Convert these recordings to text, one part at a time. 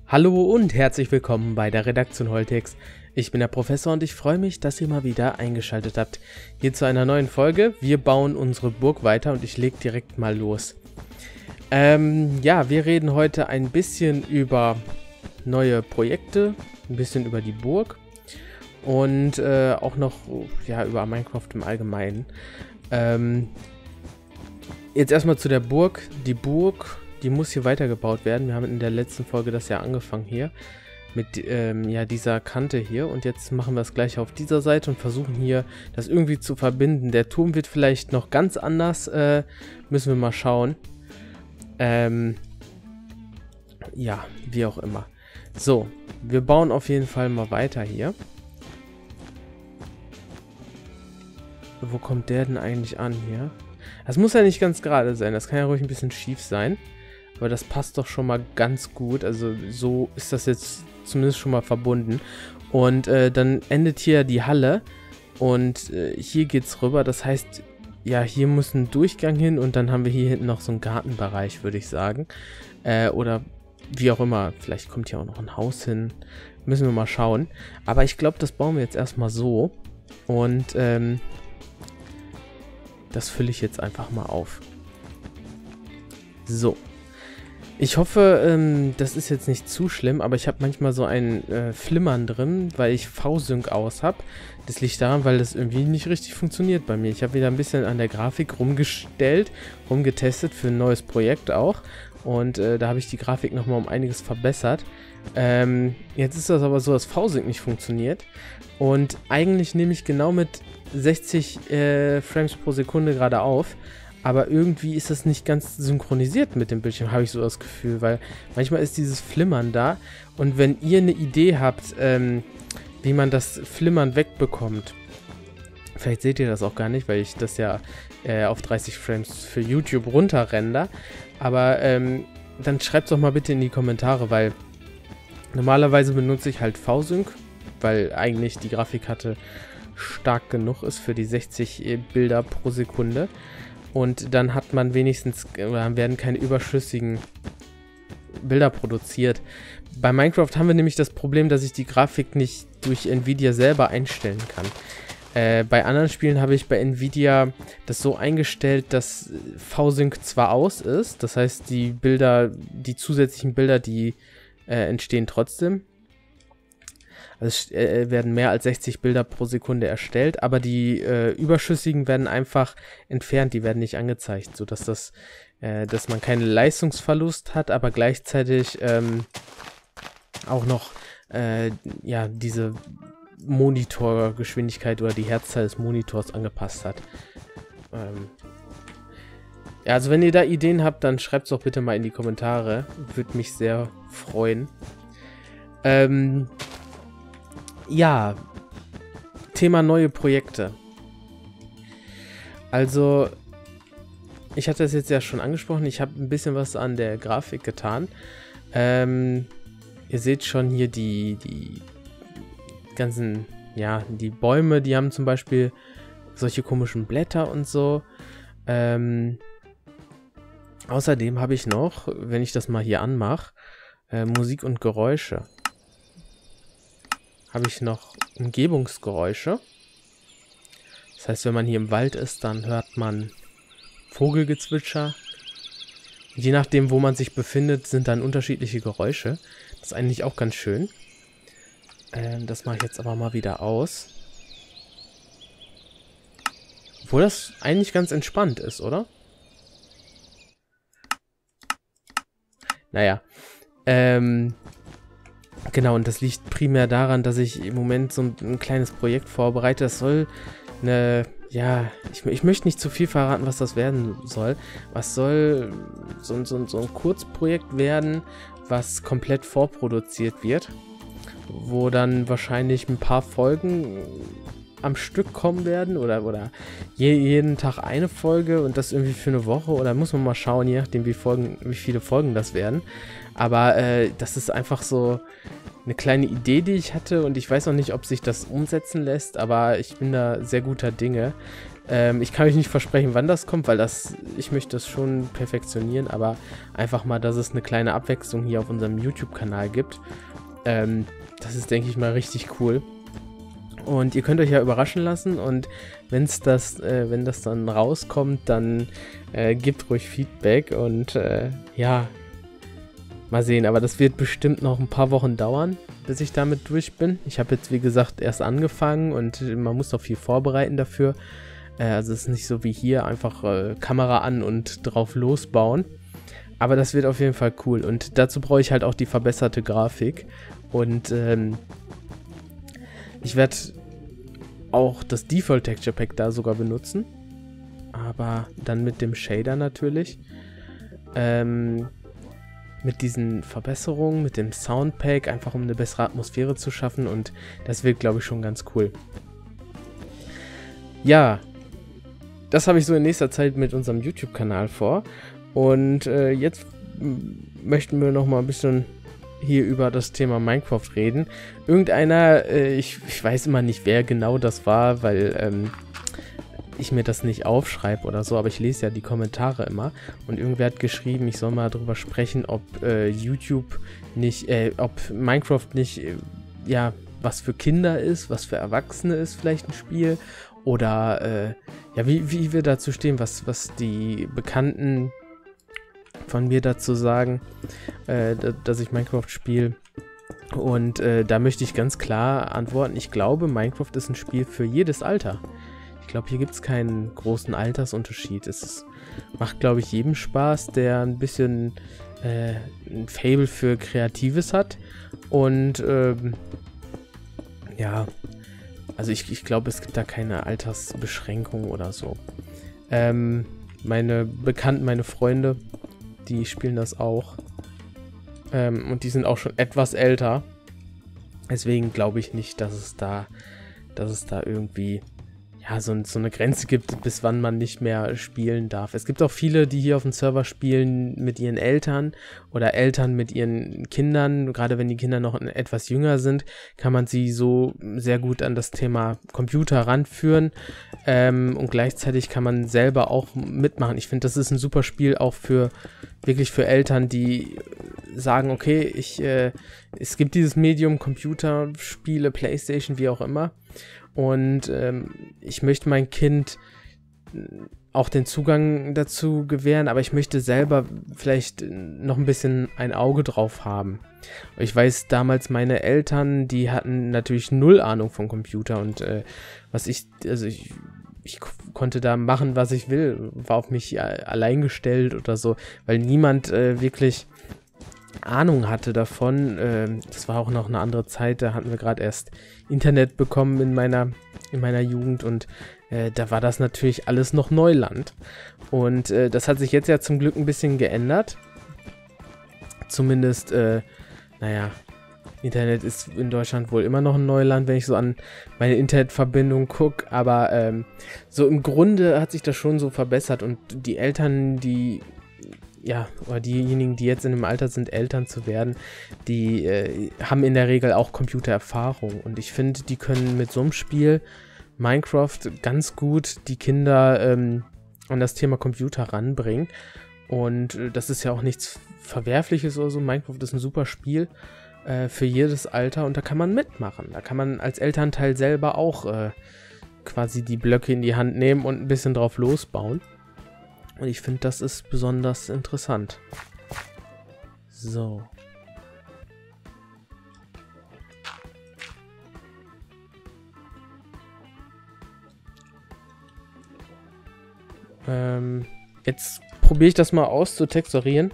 Hallo und herzlich willkommen bei der Redaktion Holtex. Ich bin der Professor und ich freue mich, dass ihr mal wieder eingeschaltet habt. Hier zu einer neuen Folge. Wir bauen unsere Burg weiter und ich lege direkt mal los. Ja, wir reden heute ein bisschen über neue Projekte, ein bisschen über die Burg und auch noch ja, über Minecraft im Allgemeinen. Jetzt erstmal zu der Burg. Die Burg, die muss hier weitergebaut werden. Wir haben in der letzten Folge das ja angefangen hier mit ja, dieser Kante hier. Und jetzt machen wir es gleich auf dieser Seite und versuchen hier das irgendwie zu verbinden. Der Turm wird vielleicht noch ganz anders. Müssen wir mal schauen. Ja, wie auch immer. So, wir bauen auf jeden Fall mal weiter hier. Wo kommt der denn eigentlich an hier? Das muss ja nicht ganz gerade sein. Das kann ja ruhig ein bisschen schief sein. Aber das passt doch schon mal ganz gut. Also so ist das jetzt zumindest schon mal verbunden. Und dann endet hier die Halle. Und hier geht's rüber. Das heißt, ja, hier muss ein Durchgang hin. Und dann haben wir hier hinten noch so einen Gartenbereich, würde ich sagen. Oder wie auch immer. Vielleicht kommt hier auch noch ein Haus hin. Müssen wir mal schauen. Aber ich glaube, das bauen wir jetzt erstmal so. Und das fülle ich jetzt einfach mal auf. So. Ich hoffe, das ist jetzt nicht zu schlimm, aber ich habe manchmal so ein Flimmern drin, weil ich V-Sync aus habe. Das liegt daran, weil das irgendwie nicht richtig funktioniert bei mir. Ich habe wieder ein bisschen an der Grafik rumgetestet für ein neues Projekt auch. Und da habe ich die Grafik nochmal um einiges verbessert. Jetzt ist das aber so, dass V-Sync nicht funktioniert. Und eigentlich nehme ich genau mit 60 Frames pro Sekunde gerade auf. Aber irgendwie ist das nicht ganz synchronisiert mit dem Bildschirm, habe ich so das Gefühl. Weil manchmal ist dieses Flimmern da. Und wenn ihr eine Idee habt, wie man das Flimmern wegbekommt, vielleicht seht ihr das auch gar nicht, weil ich das ja auf 30 Frames für YouTube runterrender. Aber dann schreibt es doch mal bitte in die Kommentare, weil normalerweise benutze ich halt V-Sync, weil eigentlich die Grafikkarte stark genug ist für die 60 Bilder pro Sekunde. Und dann hat man wenigstens, oder werden keine überschüssigen Bilder produziert. Bei Minecraft haben wir nämlich das Problem, dass ich die Grafik nicht durch Nvidia selber einstellen kann. Bei anderen Spielen habe ich bei Nvidia das so eingestellt, dass V-Sync zwar aus ist, das heißt die Bilder, die zusätzlichen Bilder, die entstehen trotzdem. Also es werden mehr als 60 Bilder pro Sekunde erstellt, aber die überschüssigen werden einfach entfernt, die werden nicht angezeigt, sodass dass man keinen Leistungsverlust hat, aber gleichzeitig auch noch ja, diese Monitorgeschwindigkeit oder die Herzzahl des Monitors angepasst hat. Ja, also wenn ihr da Ideen habt, dann schreibt es doch bitte mal in die Kommentare. Würde mich sehr freuen. Ja, Thema neue Projekte. Also, ich hatte es jetzt ja schon angesprochen, ich habe ein bisschen was an der Grafik getan. Ihr seht schon hier die ganzen, ja, die Bäume, die haben zum Beispiel solche komischen Blätter und so. Außerdem habe ich noch, wenn ich das mal hier anmache, Musik und Geräusche. Habe ich noch Umgebungsgeräusche. Das heißt, wenn man hier im Wald ist, dann hört man Vogelgezwitscher. Je nachdem, wo man sich befindet, sind dann unterschiedliche Geräusche. Das ist eigentlich auch ganz schön. Das mache ich jetzt aber mal wieder aus. Obwohl das eigentlich ganz entspannt ist, oder? Naja. Genau, und das liegt primär daran, dass ich im Moment so ein kleines Projekt vorbereite. Das soll eine, ja, ich möchte nicht zu viel verraten, was das werden soll. Was soll so ein Kurzprojekt werden, was komplett vorproduziert wird, wo dann wahrscheinlich ein paar Folgen am Stück kommen werden oder jeden Tag eine Folge und das irgendwie für eine Woche oder muss man mal schauen, je nachdem wie viele Folgen das werden. Aber das ist einfach so eine kleine Idee, die ich hatte und ich weiß noch nicht, ob sich das umsetzen lässt, aber ich bin da sehr guter Dinge. Ich kann euch nicht versprechen, wann das kommt, weil ich möchte das schon perfektionieren, aber einfach mal, dass es eine kleine Abwechslung hier auf unserem YouTube-Kanal gibt. Das ist, denke ich mal, richtig cool. Und ihr könnt euch ja überraschen lassen und wenn das dann rauskommt, dann gebt ruhig Feedback und ja, mal sehen. Aber das wird bestimmt noch ein paar Wochen dauern, bis ich damit durch bin. Ich habe jetzt, wie gesagt, erst angefangen und man muss noch viel vorbereiten dafür. Also es ist nicht so wie hier, einfach Kamera an und drauf losbauen. Aber das wird auf jeden Fall cool und dazu brauche ich halt auch die verbesserte Grafik. Und ich werde auch das Default Texture Pack da sogar benutzen. Aber dann mit dem Shader natürlich. Mit diesen Verbesserungen, mit dem Soundpack, einfach um eine bessere Atmosphäre zu schaffen. Und das wird, glaube ich, schon ganz cool. Ja, das habe ich so in nächster Zeit mit unserem YouTube-Kanal vor. Und jetzt möchten wir noch mal ein bisschen hier über das Thema Minecraft reden. Irgendeiner, ich weiß immer nicht, wer genau das war, weil ich mir das nicht aufschreibe oder so, aber ich lese ja die Kommentare immer. Und irgendwer hat geschrieben, ich soll mal darüber sprechen, ob YouTube nicht, ob Minecraft nicht, ja, was für Kinder ist, was für Erwachsene ist vielleicht ein Spiel. Oder, ja, wie wir dazu stehen, was die Bekannten von mir dazu sagen, dass ich Minecraft spiele. Und da möchte ich ganz klar antworten, ich glaube, Minecraft ist ein Spiel für jedes Alter. Ich glaube, hier gibt es keinen großen Altersunterschied. Macht, glaube ich, jedem Spaß, der ein bisschen ein Faible für Kreatives hat. Und ja, also ich glaube, es gibt da keine Altersbeschränkung oder so. Meine Bekannten, meine Freunde, die spielen das auch. Und die sind auch schon etwas älter. Deswegen glaube ich nicht, dass es da irgendwie ja, so eine Grenze gibt, bis wann man nicht mehr spielen darf. Es gibt auch viele, die hier auf dem Server spielen mit ihren Eltern oder Eltern mit ihren Kindern. Gerade wenn die Kinder noch etwas jünger sind, kann man sie so sehr gut an das Thema Computer ranführen. Und gleichzeitig kann man selber auch mitmachen. Ich finde, das ist ein super Spiel auch wirklich für Eltern, die sagen, okay, es gibt dieses Medium, Computerspiele, Playstation, wie auch immer. Und ich möchte mein Kind auch den Zugang dazu gewähren, aber ich möchte selber vielleicht noch ein bisschen ein Auge drauf haben. Ich weiß, damals meine Eltern, die hatten natürlich null Ahnung von Computer und ich konnte da machen, was ich will, war auf mich allein gestellt oder so, weil niemand wirklich Ahnung hatte davon. Das war auch noch eine andere Zeit, da hatten wir gerade erst Internet bekommen in meiner Jugend und da war das natürlich alles noch Neuland. Und das hat sich jetzt ja zum Glück ein bisschen geändert. Zumindest, naja, Internet ist in Deutschland wohl immer noch ein Neuland, wenn ich so an meine Internetverbindung gucke, aber so im Grunde hat sich das schon so verbessert und die Eltern, oder diejenigen, die jetzt in dem Alter sind, Eltern zu werden, die haben in der Regel auch Computererfahrung. Und ich finde, die können mit so einem Spiel Minecraft ganz gut die Kinder an das Thema Computer ranbringen. Und das ist ja auch nichts Verwerfliches oder so. Minecraft ist ein super Spiel für jedes Alter und da kann man mitmachen. Da kann man als Elternteil selber auch quasi die Blöcke in die Hand nehmen und ein bisschen drauf losbauen. Und ich finde, das ist besonders interessant. So. Jetzt probiere ich das mal aus zu texturieren.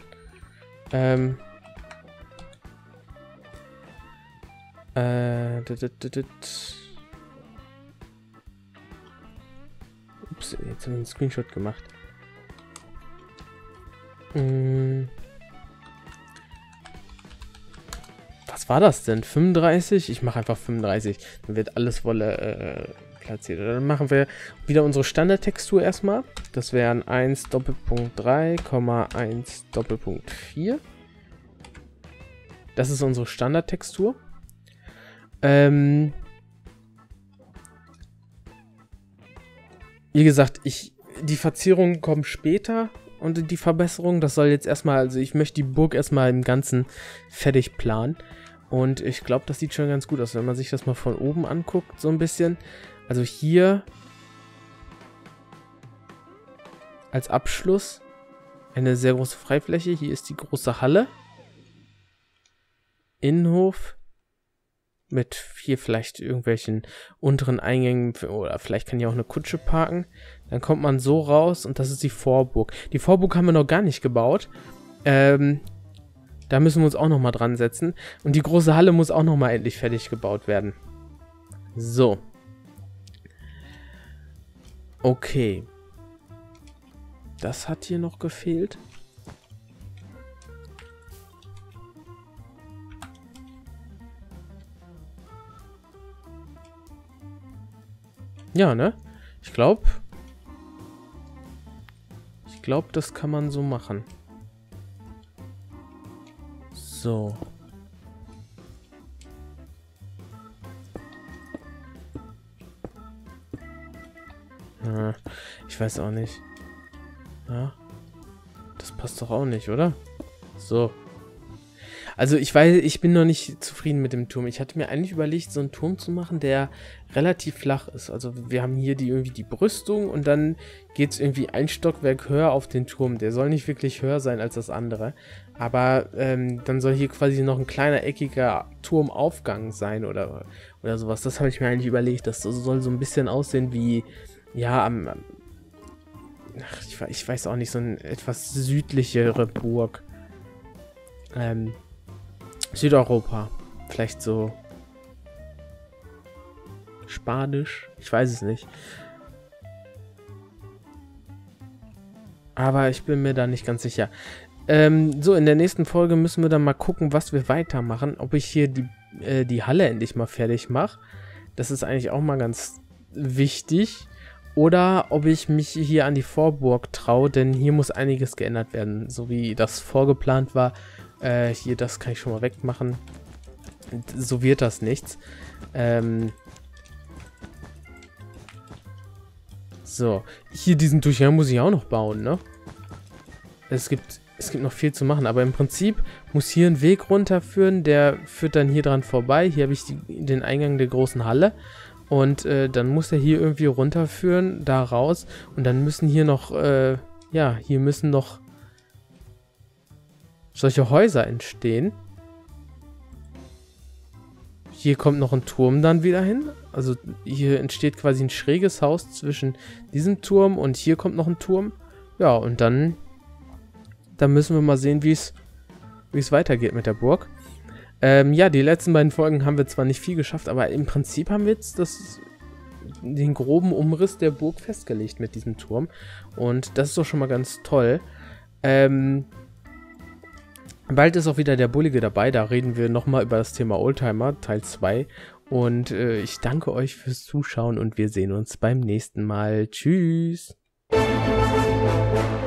Ups, jetzt habe ich einen Screenshot gemacht. Was war das denn? 35? Ich mache einfach 35. Dann wird alles Wolle platziert. Dann machen wir wieder unsere Standardtextur erstmal. Das wären 1 Doppelpunkt 3, 1 Doppelpunkt 4. Das ist unsere Standardtextur. Wie gesagt, die Verzierungen kommen später und die Verbesserung, das soll jetzt erstmal, also ich möchte die Burg erstmal im Ganzen fertig planen. Und ich glaube, das sieht schon ganz gut aus, wenn man sich das mal von oben anguckt, so ein bisschen. Also hier als Abschluss eine sehr große Freifläche. Hier ist die große Halle. Innenhof. Mit hier vielleicht irgendwelchen unteren Eingängen. Oder vielleicht kann hier auch eine Kutsche parken. Dann kommt man so raus und das ist die Vorburg. Die Vorburg haben wir noch gar nicht gebaut. Da müssen wir uns auch nochmal dran setzen. Und die große Halle muss auch nochmal endlich fertig gebaut werden. So. Okay. Das hat hier noch gefehlt. Ja, ne? Ich glaube, das kann man so machen. So. Ich weiß auch nicht. Ja. Das passt doch auch nicht, oder? So. Also ich weiß, ich bin noch nicht zufrieden mit dem Turm. Ich hatte mir eigentlich überlegt, so einen Turm zu machen, der relativ flach ist. Also wir haben hier irgendwie die Brüstung und dann geht es irgendwie ein Stockwerk höher auf den Turm. Der soll nicht wirklich höher sein als das andere. Aber dann soll hier quasi noch ein kleiner eckiger Turmaufgang sein oder sowas. Das habe ich mir eigentlich überlegt. Das soll so ein bisschen aussehen wie, ja, ich weiß auch nicht, so eine etwas südlichere Burg. Südeuropa. Vielleicht so Spanisch. Ich weiß es nicht. Aber ich bin mir da nicht ganz sicher. So, in der nächsten Folge müssen wir dann mal gucken, was wir weitermachen. Ob ich hier die Halle endlich mal fertig mache. Das ist eigentlich auch mal ganz wichtig. Oder ob ich mich hier an die Vorburg traue, denn hier muss einiges geändert werden. So wie das vorgeplant war. Hier, das kann ich schon mal wegmachen. So wird das nichts. So, hier diesen Durchgang muss ich auch noch bauen, ne? Es gibt noch viel zu machen, aber im Prinzip muss hier ein Weg runterführen, der führt dann hier dran vorbei. Hier habe ich den Eingang der großen Halle. Und dann muss er hier irgendwie runterführen, da raus. Und dann müssen hier noch, ja, hier müssen noch solche Häuser entstehen. Hier kommt noch ein Turm dann wieder hin. Also hier entsteht quasi ein schräges Haus zwischen diesem Turm und hier kommt noch ein Turm. Ja, und dann müssen wir mal sehen, wie es weitergeht mit der Burg. Ja, die letzten beiden Folgen haben wir zwar nicht viel geschafft, aber im Prinzip haben wir jetzt den groben Umriss der Burg festgelegt mit diesem Turm. Und das ist doch schon mal ganz toll. Bald ist auch wieder der Bullige dabei, da reden wir nochmal über das Thema Oldtimer, Teil 2. Und ich danke euch fürs Zuschauen und wir sehen uns beim nächsten Mal. Tschüss!